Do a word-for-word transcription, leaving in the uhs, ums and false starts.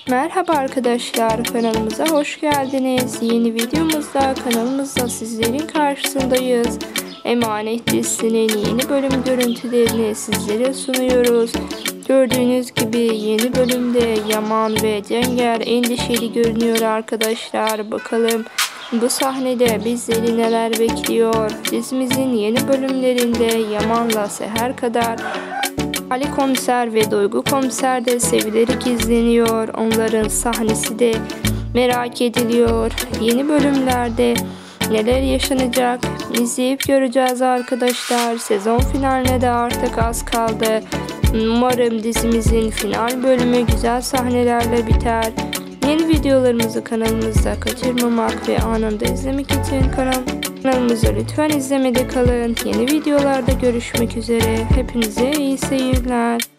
Merhaba arkadaşlar, kanalımıza hoş geldiniz. Yeni videomuzda kanalımızda sizlerin karşısındayız. Emanet dizisinin yeni bölüm görüntülerini sizlere sunuyoruz. Gördüğünüz gibi yeni bölümde Yaman ve Cenger endişeli görünüyor arkadaşlar. Bakalım bu sahnede bizleri neler bekliyor? Dizimizin yeni bölümlerinde Yaman'la Seher kadar Ali Komiser ve Duygu Komiser de sevilerek izleniyor. Onların sahnesi de merak ediliyor. Yeni bölümlerde neler yaşanacak izleyip göreceğiz arkadaşlar. Sezon finaline de artık az kaldı. Umarım dizimizin final bölümü güzel sahnelerle biter. Yeni videolarımızı kanalımızda kaçırmamak ve anında izlemek için kanalımızı lütfen izlemede kalın. Yeni videolarda görüşmek üzere. Hepinize iyi seyirler.